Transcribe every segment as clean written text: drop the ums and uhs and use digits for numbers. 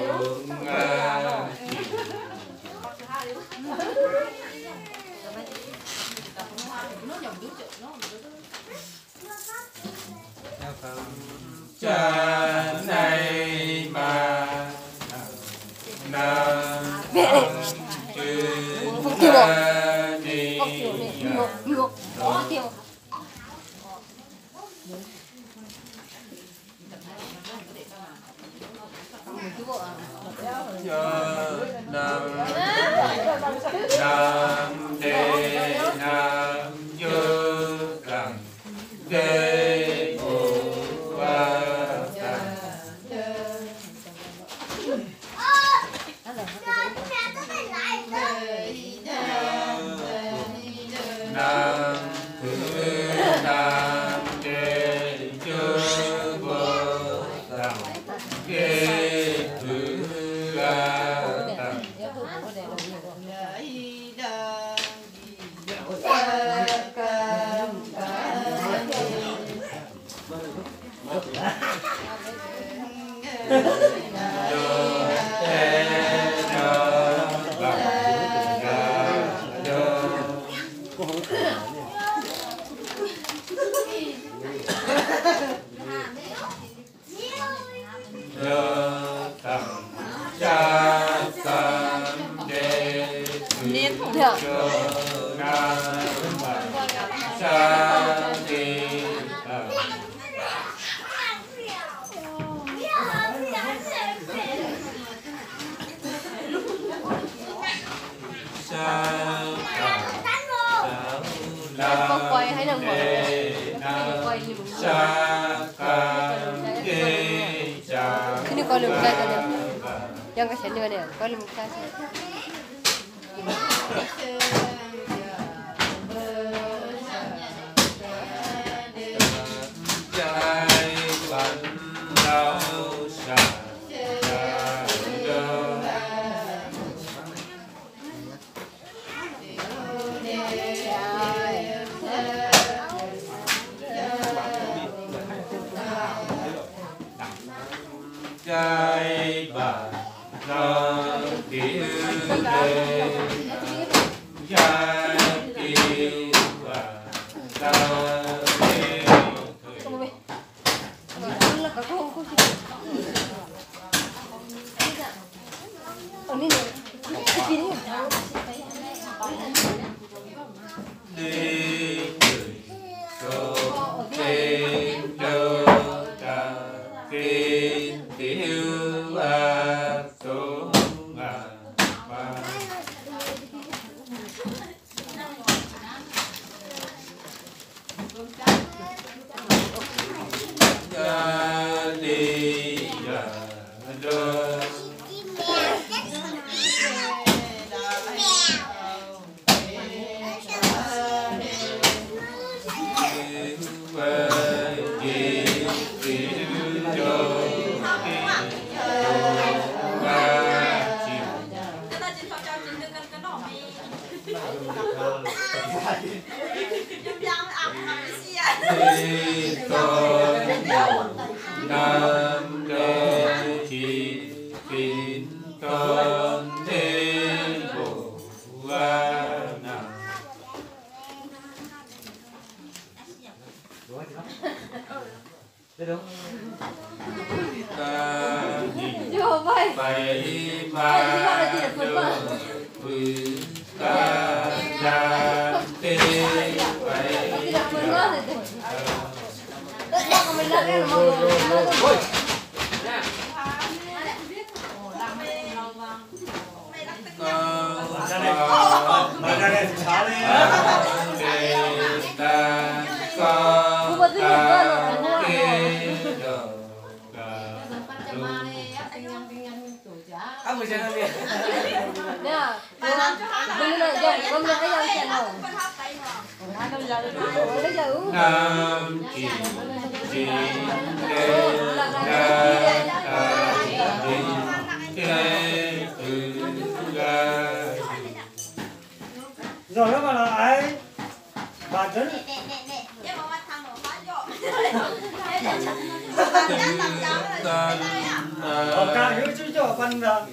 Cha này mà nam chư ta ni nam đề nam dư rằng đề bồ ba nam thứ nam đề chư bồ rằng đề thứ con quay hay là quay ini kalau buka tadi yang ke sini ada kalau buka Jai bà nó tiếng đề jai tiếng bà ta nam đề chi kín con thế bồ la nam bảy ba ca nam tê bảy nam chỉ đề rồi nó bảo là ai bà trấn nam cả hiếu chú cho phân đó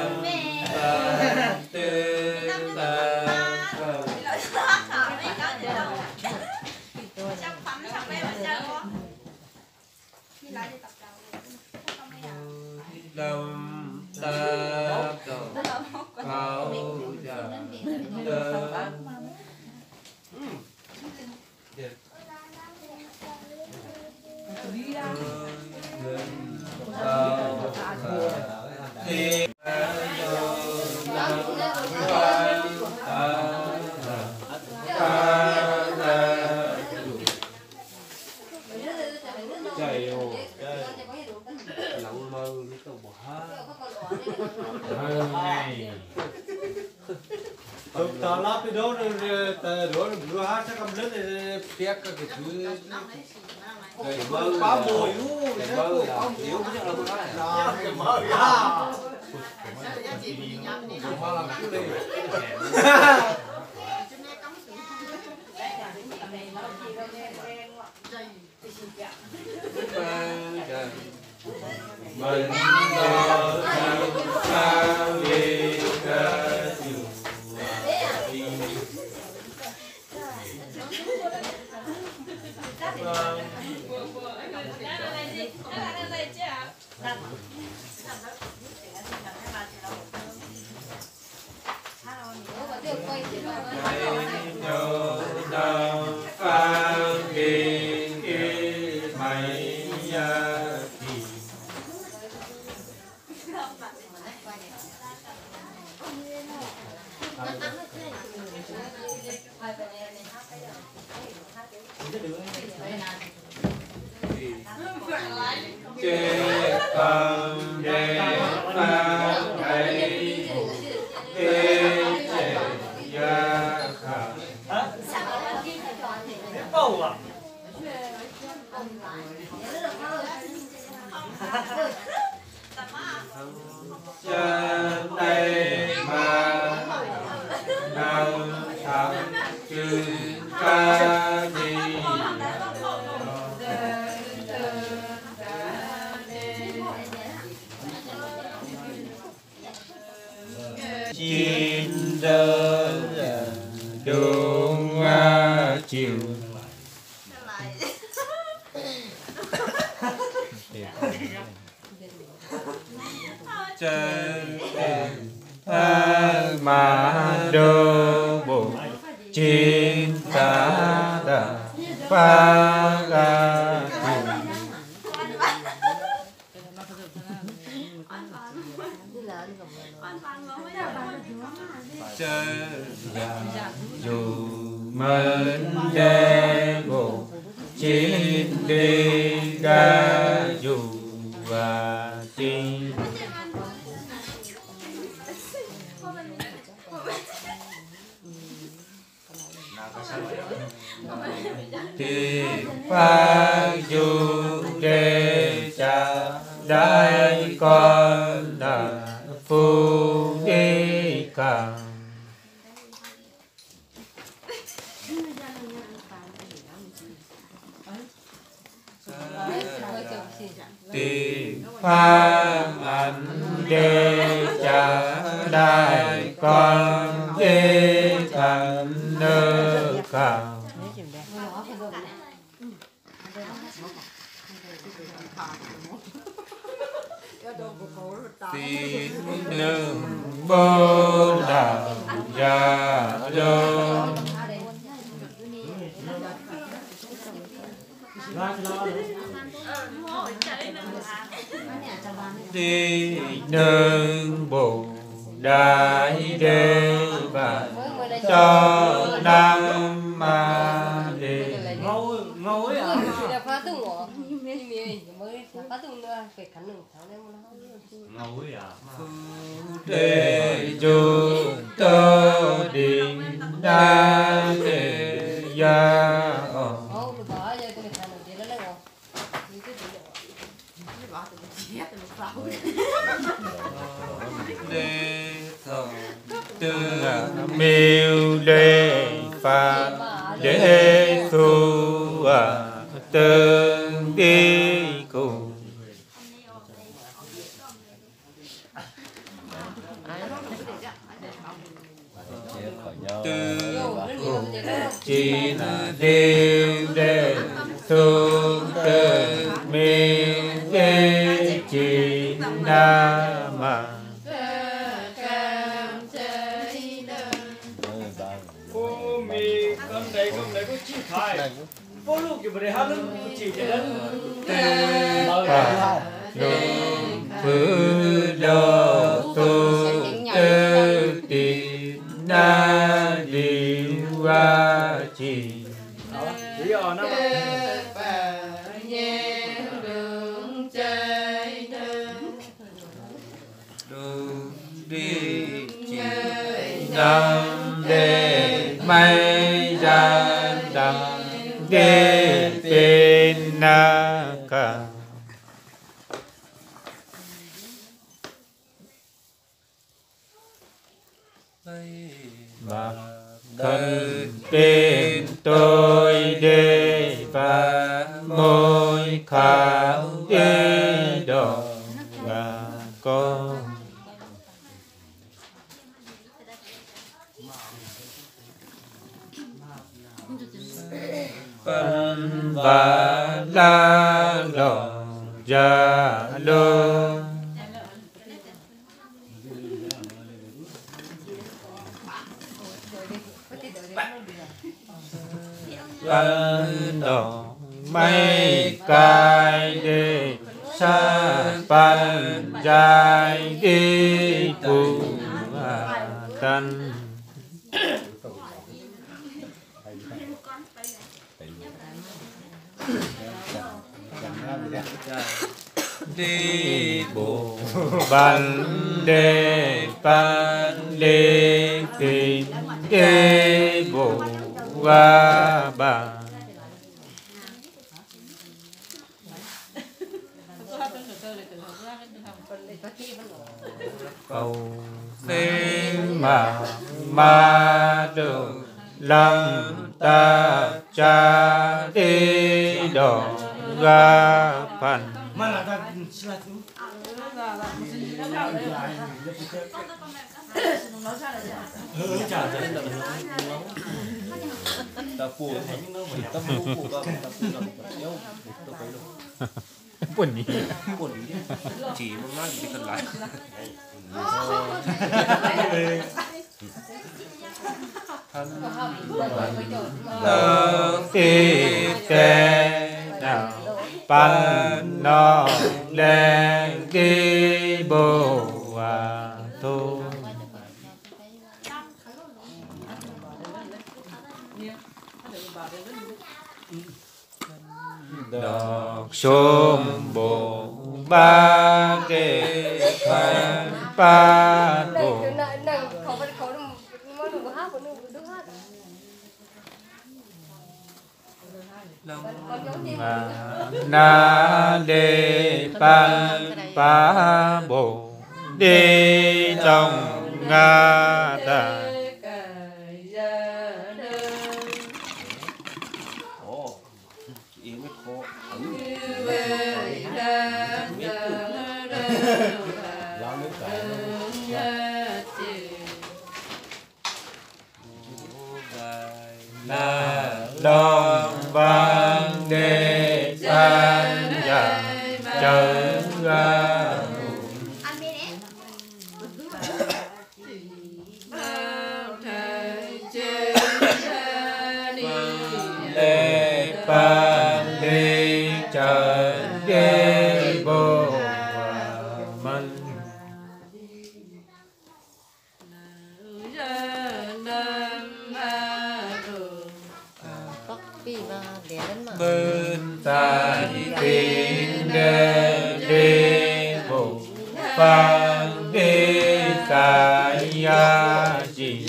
lâm ta khảo ta lắp cái đó rồi bữa hát sẽ cầm lớn để tiếc cái thứ cái mơ quá mùi cái mơ yếu cái là mơ là cái mơ à mơ là cái gì mình sao đi chế tâm đề pha thầy kế chế gia khả bầu à chân tay mà năng thắng chư ca ni chín đơn đúng chiều chân mà đô bộ chín ta đà pha ga chân dù mến đê bộ chín đi ga dù và tin thì pha dù đề cha đại con là phu đi càng thì pha anh đề cha đại con đi càng nơ càng tín nương bồ đà gia lô tín nương bồ đại đế và cho nam ma đề ngầu ấy à phá tung ngõ mới phá tung nữa phải cắn đường tháo lên nó ngầu ấy à đề chu tơ đình đa đề gia không được bỏ giờ tôi phải làm gì đó lên đề thọ tư miêu đề pha đề thu tương đi cùng từ chỉ là đều để tu tự mình để chỉ na mà cô mi con đấy có chi khai cô lúc kiểu vậy hát luôn chỉ thế đấy phứ đô tu tự tì na đi qua chỉ lý ở nó đi chỉ đam để mây ra đam để bên na cả và thân bên tôi để và môi khảo để đỏ và con phân và la lò gia lô văn đỏ mây cài để sa pan dài đi tu tân đi bộ ban đề ban đề tình đề bộ và bà cầu xin mà được lòng ta cha đi đỏ ra phần mà là ta là chú ta phụ thành những nó ta phụ ta yêu ta phải luôn buồn nhỉ buồn chỉ một nói gì cần lại khi thế nào pan nó lên đi bộ và tu đọc sôm bộ ba để phan ba bộ na đề pan pa bộ đi trong nga ta ý mới khó na đom vang đề san ya chờ ra đề pan đi chờ ghê vô mình bên tai tiếng đê đi bộ vang đi tại ya gì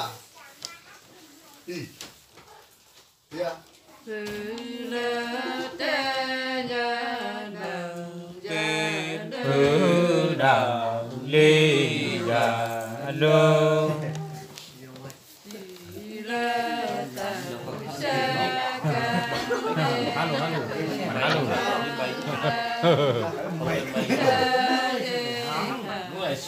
hư đạo ly già lô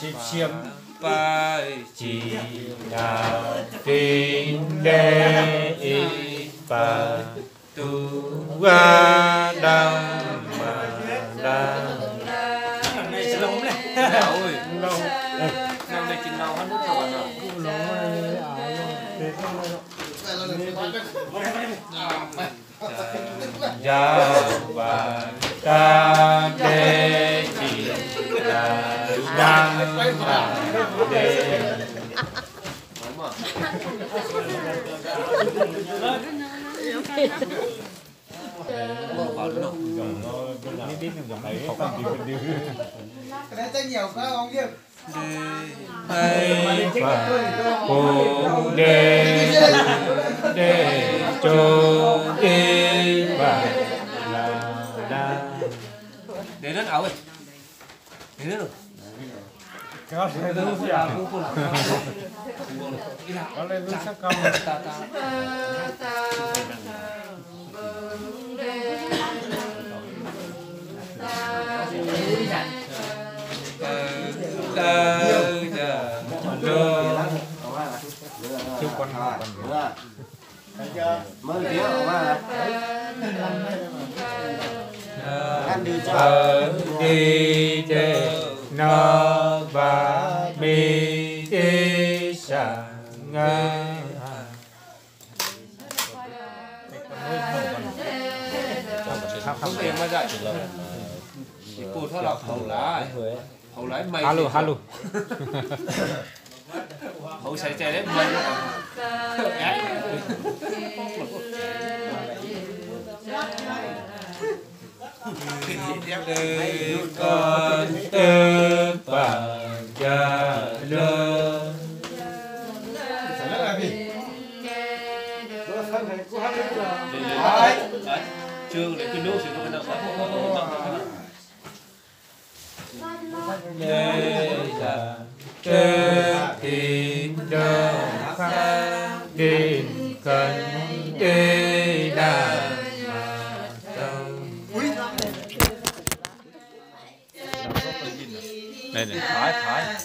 xiêm ba chỉ là kinh đê ba tu ga đam ma đa này sẽ lống này ôi lâu năm nay chín lâu hết nước rồi nào ja ba ta đê chỉ là đam ma đê cái này tay nhiều quá không kia hay và cô đê đê cho đi và là đa để đến ảo ơi để đến rồi cái gì đó là có lên nước sắc công chúc con mới tiếng ở mà đi để nó và bi đi sang ngơ không tiền mà dạy thì cô thoát lọc hậu lái mày alo hậu sẽ chạy đến mình con tư và gia lơ trương lại cái nước thì nó đây là trên tin đơn khác đến cần đi đàn mà đông đây này thái